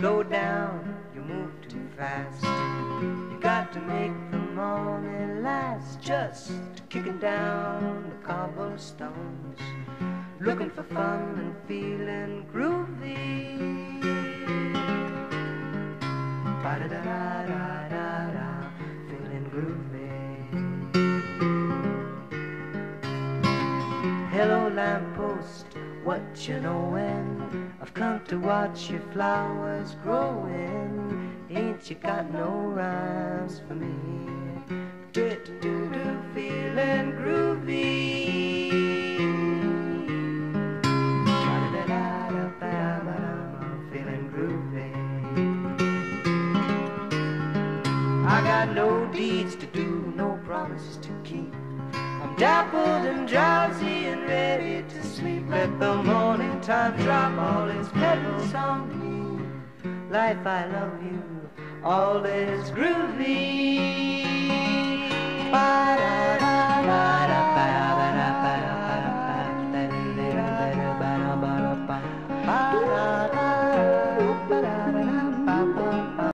slow down, you move too fast. You got to make the morning last, just kicking down the cobblestones, looking for fun and feeling groovy. Ba-da-da-da-da-da, feeling groovy. Hello lamppost, what you knowin'? I've come to watch your flowers growing. Ain't you got no rhymes for me? Do-do-do-do, feeling groovy. Feeling groovy. I got no deeds to do, no promises to keep. I'm dappled and drowsy and ready to sleep. Let the morning time drop all its petals on me. Life, I love you, all is groovy. Ba-da-da-da-da.